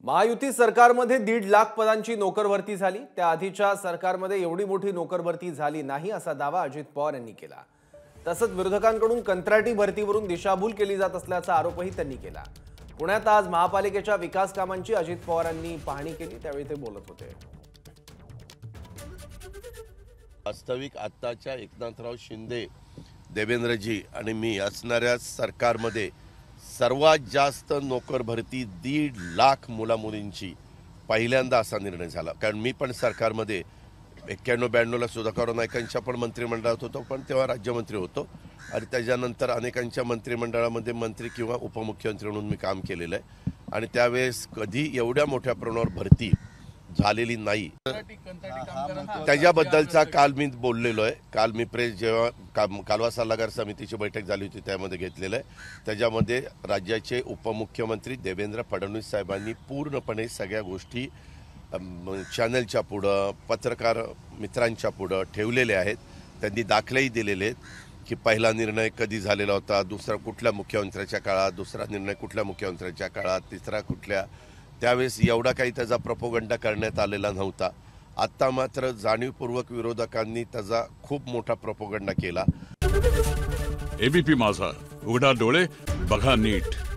महायुती सरकारमध्ये 1.5 लाख पदांची नोकर भरती झाली। त्या आधीच्या सरकारमध्ये एवढी मोठी नोकर भरती झाली नाही असा दावा अजित पवार यांनी केला। तसंच विरोधकांकडून कंत्राटी भरतीवरून दिशाभूल केली जात असल्याचा आरोपही त्यांनी केला। पुण्यात आज महापालिकेच्या विकास कामांची अजित पवारांनी पाहणी केली, त्यावेळी ते बोलत होते। वास्तविक आत्ताच्या एकनाथराव शिंदे, देवेंद्रजी आणि मी असणाऱ्या सरकारमध्ये सर्वात जास्त नोकर भरती 1.5 लाख मुलामुलींची पहिल्यांदा असा निर्णय झाला। कारण मी पण सरकारमध्ये 91-92ला सुधाकर नाईकांच्या पण मंत्रिमंडळात होतो, पण तेव्हा राज्यमंत्री होतो आणि त्याच्यानंतर अनेकांच्या मंत्रिमंडळामध्ये मंत्री किंवा उपमुख्यमंत्री म्हणून मी काम केलेलं आहे आणि त्यावेळेस कधी एवढ्या मोठ्या प्रमाणावर भरती झालेली नाही। त्याच्याबद्दलचा काल मी बोललेलो आहे। काल मी प्रेस जेव्हा कालवा सल्लागार समितीची बैठक झाली होती त्यामध्ये घेतलेलं आहे। त्याच्यामध्ये राज्याचे उपमुख्यमंत्री देवेंद्र फडणवीस साहेबांनी पूर्णपणे सगळ्या गोष्टी चॅनलच्या पुढं, पत्रकार मित्रांच्या पुढं ठेवलेले आहेत। त्यांनी दाखलेही दिलेले आहेत की पहिला निर्णय कधी झालेला होता, दुसरा कुठल्या मुख्यमंत्र्याच्या काळात, दुसरा निर्णय कुठल्या मुख्यमंत्र्याच्या काळात, तिसरा कुठल्या। त्यावेळेस एवढा काही त्याचा प्रोपोगंडा करण्यात आलेला नव्हता। आता मात्र जाणीवपूर्वक विरोधकांनी त्याचा खूप मोठा प्रोपोगंडा केला। एबीपी माझा, उघडा डोळे बघा नीट।